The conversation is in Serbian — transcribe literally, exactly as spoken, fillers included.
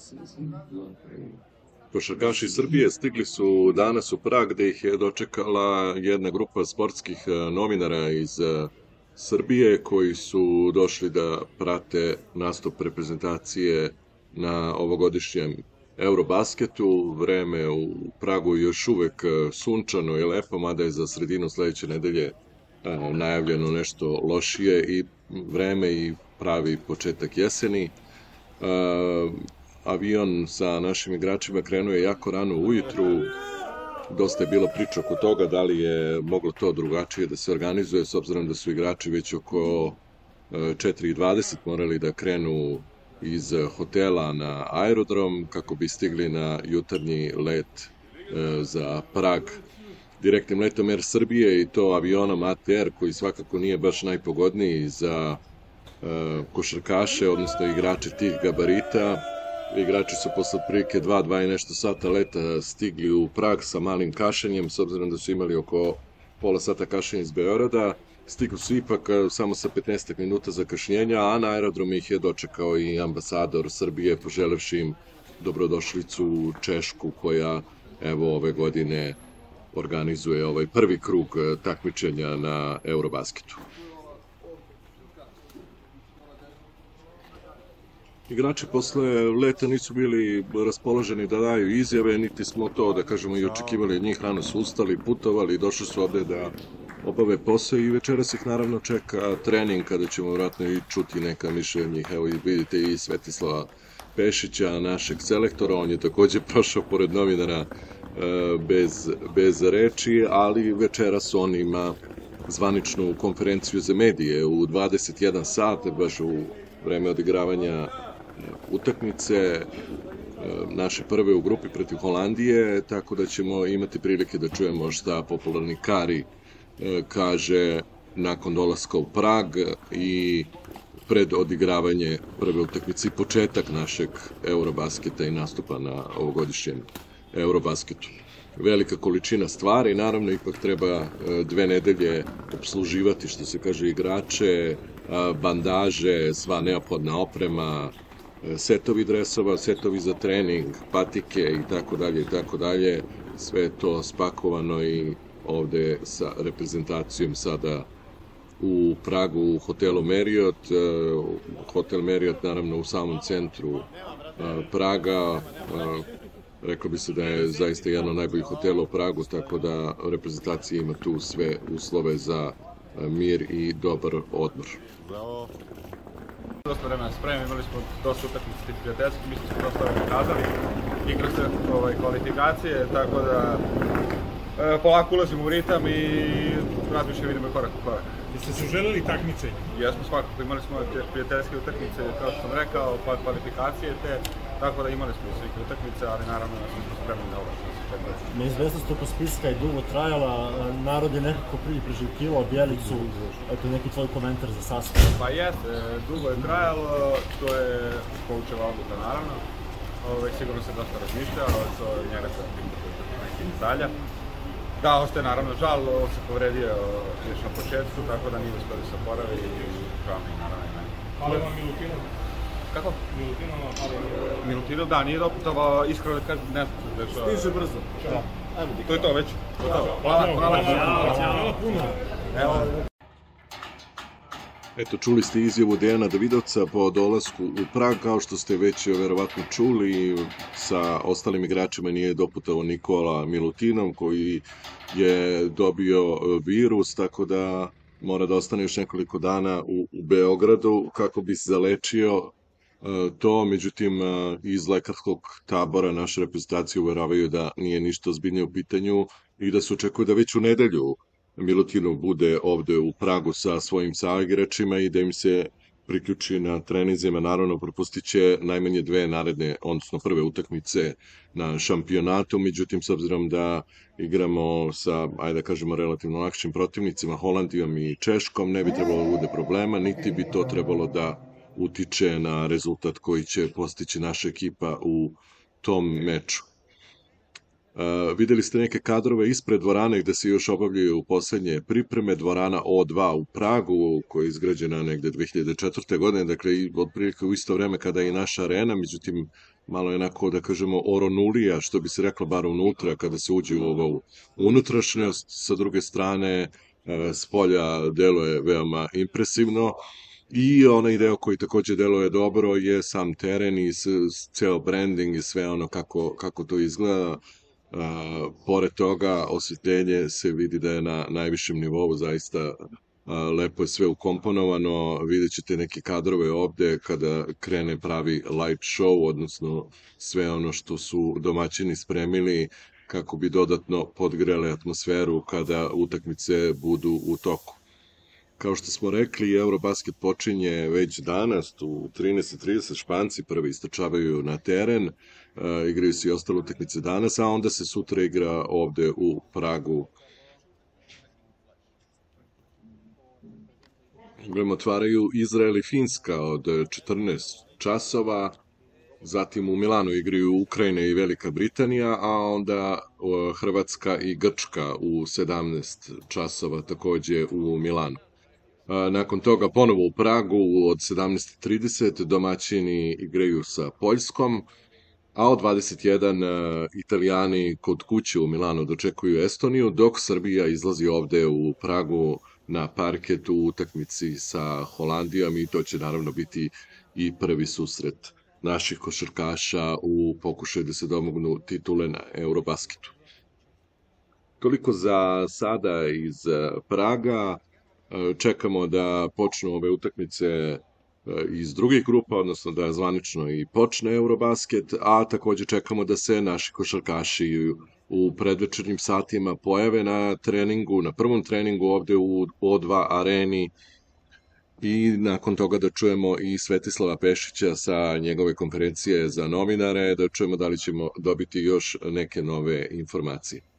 Košarkaši Srbije stigli su danas u Prag, gde ih je dočekala jedna grupa sportskih novinara iz Srbije, koji su došli da prate nastup reprezentacije na ovogodišnjem Eurobasketu. Vreme u Pragu je još uvek sunčano i lepo, mada je za sredinu sledeće nedelje najavljeno nešto lošije i vreme i pravi početak jeseni. Avion sa našim igračima krenuo je jako rano ujutru. Dosta je bilo priča oko toga da li je moglo to drugačije da se organizuje, s obzirom da su igrači već oko četiri i dvadeset morali da krenu iz hotela na aerodrom kako bi stigli na jutarnji let za Prag direktnim letom Air Srbije, i to avionom A T R, koji svakako nije baš najpogodniji za košarkaše, odnosno igrače tih gabarita. Igrači su posle prilike dva, dva i nešto sata leta stigli u Prag sa malim kašenjem, s obzirom da su imali oko pola sata kašenja iz Beograda. Stigli su ipak samo sa petnaest minuta zakašnjenja, a na aerodromu ih je dočekao i ambasador Srbije, poželevši im dobrodošlicu u Češku, koja evo ove godine organizuje ovaj prvi krug takmičenja na Eurobasketu. Igrači posle leta nisu bili raspoloženi da daju izjave, niti smo to, da kažemo, i očekivali od njih. Rano su ustali, putovali, došli su ovde da obave posao i večeras ih naravno čeka trening, kada ćemo vjerojatno i čuti neka mišljenja njih. Evo i vidite i Svetislava Pešića, našeg selektora, on je takođe prošao pored novinara bez, bez reči, ali večeras on ima zvaničnu konferenciju za medije u dvadeset jedan sat, baš u vreme odigravanja utakmice naše prve u grupi protiv Holandije, tako da ćemo imati prilike da čujemo šta popularni Kari kaže nakon dolaska u Prag i pred odigravanje prve utakmice i početak našeg Eurobasketa i nastupa na ovogodišnjem Eurobasketu. Velika količina stvari, naravno ipak treba dve nedelje obsluživati, što se kaže, igrače, bandaže, sva neophodna oprema, setovi dresova, setovi za trening, patike i tako dalje i tako dalje. Sve je to spakovano i ovde sa reprezentacijom sada u Pragu u hotelu Marriott. Hotel Marriott naravno u samom centru Praga. Reklo bi se da je zaista jedan od najboljih hotela u Pragu, tako da reprezentacija ima tu sve uslove za mir i dobar odmor. Dosta vremena spremimo, imali smo dosta utakmica tih prijateljskih, mislim smo dosta vremena kazali, igrali se kvalifikacije, tako da polako ulazimo u ritam i razmišljamo, vidimo korak po korak. Jeste se želeli takmičenje? Jesmo, svakako, imali smo prijateljske utakmice, kao što sam rekao, pa kvalifikacije te, tako da imali smo sve utakmice, ali naravno da smo spremni na ovo. Neizvestnost oko spiska je dugo trajala, narod je nekako prije preživkivao Bjelicu, eto neki tvoj komentar za sastav. Pa jeste, dugo je trajalo, to je poučeva odluka naravno, sigurno se dosta razmišljao, to njega se nekih detalja. Da, ošto je naravno žal, on se povredio još na početku, tako da nije uspio da se oporavi i žao mi naravno i meni. Ali vam Milutinov? Kako? Milutinov, ali... Milutinov, da, nije doputovao, iskreno da kažem, ne znam se dešava. Stiže brzo. To je to već. Hvala, hvala puno. Evo. Eto, čuli ste izjavu Dejana Davidovca po dolasku u Prag, kao što ste već verovatno čuli, sa ostalim igračima nije doputovao Nikola Milutinov, koji je dobio virus, tako da mora da ostane još nekoliko dana u, u Beogradu kako bi se zalečio to. Međutim, iz lekarskog tabora naše reprezentacije uveravaju da nije ništa ozbiljnije u pitanju i da se očekuje da već u nedelju Milutinov bude ovde u Pragu sa svojim saigračima i da im se priključi na treninzima. Naravno, propustit će najmanje dve naredne, odnosno prve utakmice na šampionatu, međutim, s obzirom da igramo sa, ajde da kažemo, relativno lakšim protivnicima, Holandijom i Češkom, ne bi trebalo da bude problema, niti bi to trebalo da utiče na rezultat koji će postići naša ekipa u tom meču. Uh, videli ste neke kadrove ispred dvorane gde se još obavljaju poslednje pripreme. Dvorana O dva u Pragu, koja je izgrađena negde dve hiljade četvrte. godine, dakle otprilike u isto vreme kada je i naša arena, međutim malo je onako, da kažemo, oronulija, što bi se reklo bar unutra, kada se uđe u ovu unutrašnjost. Sa druge strane, s polja deluje veoma impresivno. I onaj deo koji takođe deluje dobro je sam teren i ceo branding i sve ono kako, kako to izgleda. Uh, pored toga, osvetljenje se vidi da je na najvišem nivou, zaista uh, lepo je sve ukomponovano, vidjet ćete neke kadrove ovde kada krene pravi light show, odnosno sve ono što su domaćini spremili kako bi dodatno podgrele atmosferu kada utakmice budu u toku. Kao što smo rekli, Eurobasket počinje već danas, u trinaest trideset Španci prvi istrčavaju na teren, uh, igraju se i ostale utakmice danas, a onda se sutra igra ovde u Pragu. Gledamo, otvaraju Izrael i Finska od četrnaest časova, zatim u Milanu igraju Ukrajina i Velika Britanija, a onda uh, Hrvatska i Grčka u sedamnaest časova takođe u Milanu. Nakon toga ponovo u Pragu od sedamnaest trideset domaćini igraju sa Poljskom, a od dvadeset jedan Italijani kod kuće u Milanu dočekuju Estoniju, dok Srbija izlazi ovde u Pragu na parket u utakmici sa Holandijom i to će naravno biti i prvi susret naših košarkaša u pokušaju da se domognu titule na Eurobasketu. Toliko za sada iz Praga. Čekamo da počnu ove utakmice iz drugih grupa, odnosno da zvanično i počne Eurobasket, a takođe čekamo da se naši košarkaši u predvečernjim satima pojave na treningu, na prvom treningu ovde u O dva areni i nakon toga da čujemo i Svetislava Pešića sa njegove konferencije za novinare, da čujemo da li ćemo dobiti još neke nove informacije.